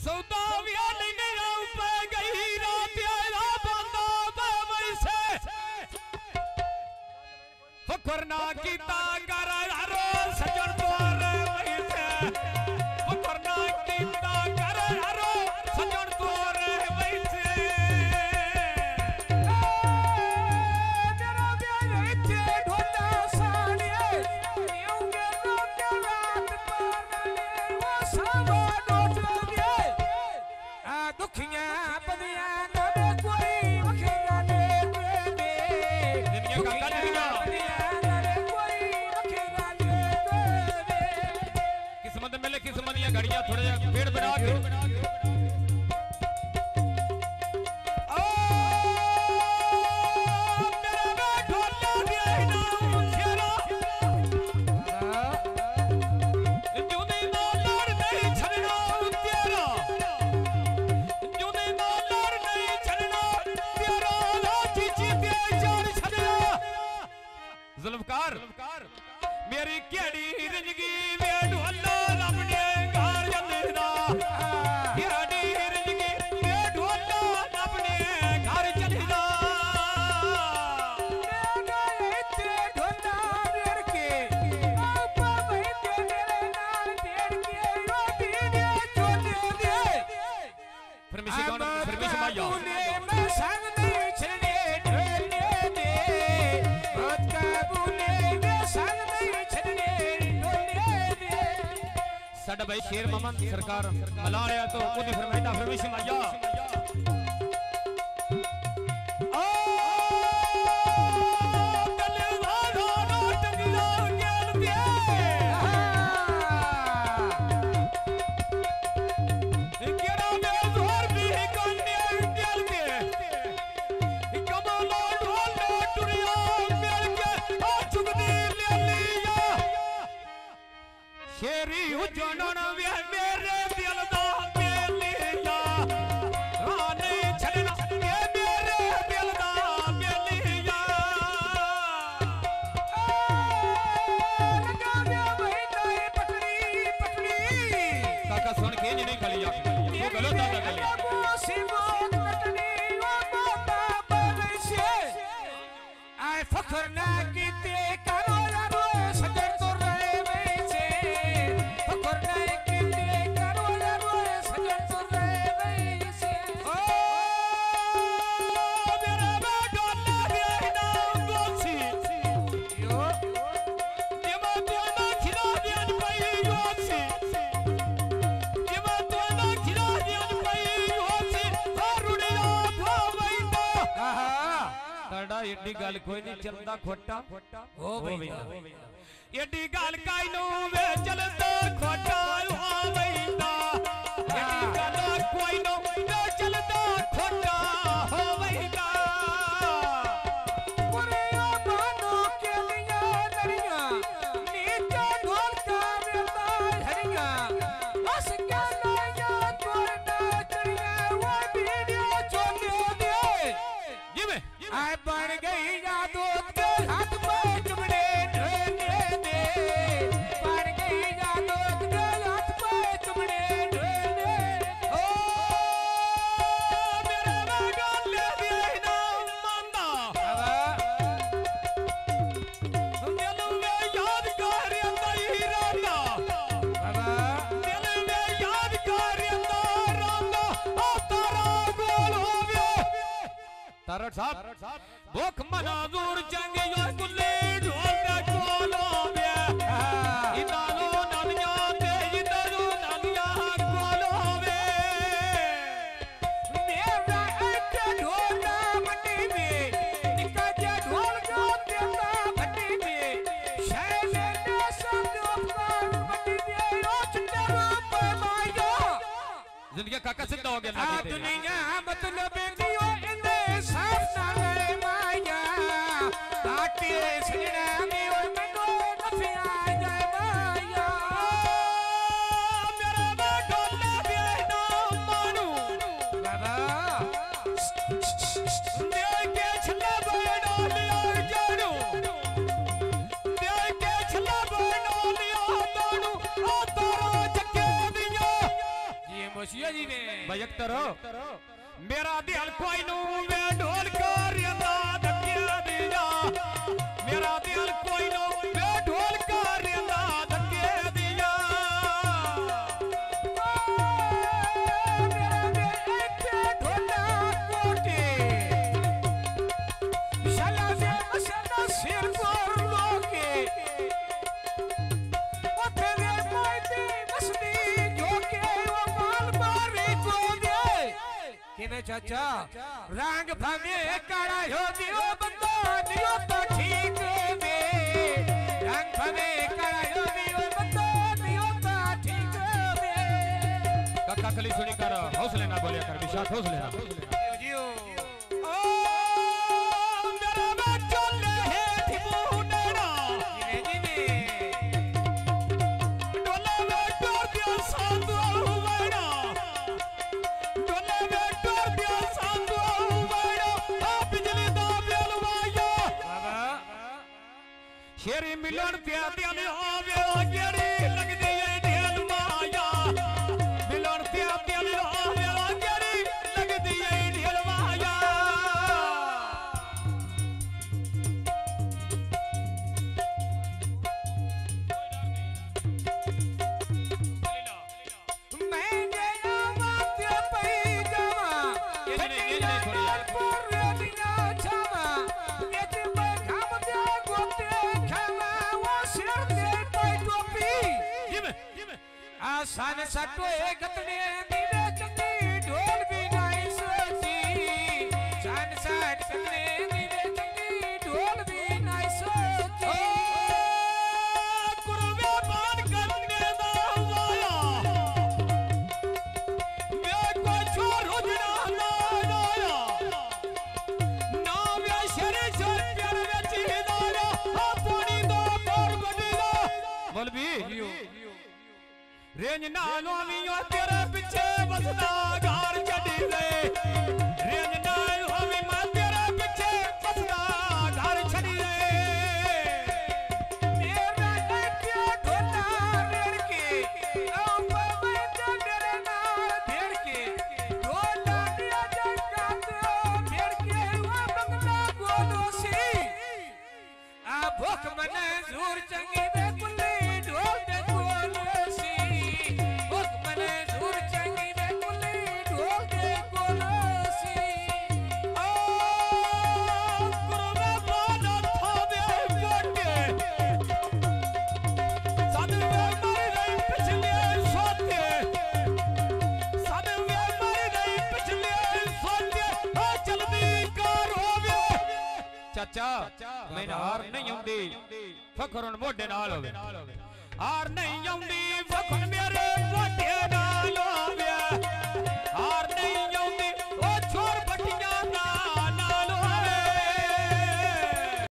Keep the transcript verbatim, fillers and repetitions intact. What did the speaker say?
सौदा लेने पे गई रात आया बंदा वैसे फकर ना कीता कर हरो सजन द्वार वैसे फकर ना कीता कर हरो सजन द्वार वैसे तेरा प्यार इत्ते ढोला साड़िए यूंगे रात रात पारने वो सब डोट दिए आ दुखियां पदियां नबे कोई वखेगा दे दे दुनिया का कन्हैया किस्मत मिले किस्मत या घड़ियां थोड़ा जा पेड़ बढ़ा के जुल्फकार मेरी केड़ी जिंदगी वे ढोला लपने घर जलदा केड़ी जिंदगी वे ढोला लपने घर जलदा मेरा इत्ते ढोला वेड़ के आपा बैठे मेरे नाल तेड़ के रोटी दे चोले दे फरमाइश कौन फरमाइश माया मैं संग नहीं छड़ने ढोले दे बात काबूले मैं संग नहीं छड़ने ढोले दे साडा भाई शेर मोहम्मद सरकार मलाया तो ओदी फरमाइदा फरमाइश माया शेरी उजड़न वे मेरे दिल दा बेलिया रानी छड़ना ये मेरे दिल दा बेलिया लगा दे महीना पकड़ी पकड़ी काका सुन के नहीं गलिया वो गलत आता गलिया वो सिमोत कटनी वो बाबा बलसे आए फखर ना कीते करो यारो सजर तो रहे वैसे फखर ना कीते करो यारो सजर तो रहे वैसे ओ मेरा ढोला देना गोसी यो जेमा तोना खिला दियन पई गोसी जेमा तोना खिला दियन पई गोसी फारुड़िया भावैदा आहा साडा एडी गल कोई नहीं चलदा खोटा हो भाई एडी गल काई नु वे चलदा खोटा हो वैदा एडी गल कोई नु वे चलदा खोटा हो वैदा पुरिया मानो के लिया नरिया नीचे ढोल का मेला हरिया बस क्या लाया तोड़ना चढ़िया वो वीडियो चोले दे जी में आए बन गई यादों के हाथ में चुमड़े ढोले दे बन गई यादों के हाथ में चुमड़े ढोले ओ मेरा गल ले ना मंदा दिल में याद कर अंदर रंदा बाबा दिल में याद कर अंदर रंदा ओ तारा गोल होवे तारा साहब भूख मनाजूर चंगे यो गुल्ले ढोल दा गोल होवे इदालो नानिया ते इदालो नानिया गोल होवे मेरा एक ढोला मट्टी में निका जा ढोल का देता भट्टी में शैले ने सब उपकार मट्टी में रोच रूप माया जिंदगी काका सिद्ध हो गया आ दुनिया मतलब दियो इने साफ ना ले माया काटे सजना में और मनो नफिया जाए माया मेरा ढोला दे ना मानू बाबा दे के छला बना लिया जानू दे के छला बना लिया जानू ओ तारा जगे दिया ये मुझ दसियो जी ने भजक तरो मेरा दिल कोई नू वे ढोल कर रंदा धक्के दिया मेरा दिल कोई नू वे ढोल कर रंदा धक्के दिया मेरा दिल इत्ते ढोला कोटे शाला से मसला सिर पर लोके ओथे वे मोइती मसली जो के वो माल मारे को दे किने चाचा रंग भावे काड़ा हो दियो बंदा दियो तो ठीक वे रंग भावे काड़ा हो दियो बंदा दियो तो ठीक वे काका खली सुनी कर हौसले ना बोलिया कर विशाख हौसले ना जियो ओ मेरा बचले है ठिबुनेना जिने जिने डोले में डोर दिया सांदो हुवैना डोले में डोर दिया सांदो हुवैना आ बिजली दा बेलवाया बाबा शेरी मिलन ते दिल आवे गेड़ी लगदी है ढेल माया मिलन ते दिल आवे गेड़ी लगदी है ढेल माया मैं गया माते पई जावा ये नहीं, ये नहीं, थोड़ी यार। पर दिया छावा ये ते घाम दे गोते खावा वो सिर दे पई टोपी ये में ये में आसान सटो एक गतने दीवे चंगी ढोल भी नहीं सोची सान साठ गतने दीवे चंगी ढोल भी नहीं सोची गुरुवे बाण करने दा वाया मैं को छोरो जना ना आया ना वे शरी शर प्यार विच हिदाया आ पानी दा मोर गडीला मौलवी रेंज नालो मियो तेरे पीछे बसदा घर छड़ी दे रेंज नालो मी मैं तेरे पीछे बसदा घर छड़ी दे मेरा लड़किया ढोला रेड़ के आओ मैं मेरे नाल भेड़ के ढोला दिया जगा तो भेड़ के वो बंगला गोलो सी आ भूख मने जोर चंगी दे कुली ढोल दे गोलो सी भूख मने जोर चंगी दे कुली ढोल दे गोलो सी ओ गुरुवे बाण थावे गोटे सदवे मर रही पिछले सोते सदवे मर रही पिछले सोते आ जल्दी कर होवे चाचा मैं हार नहीं आउंदी फखरन मोढे नाल होवे हार नहीं आउंदी फखरन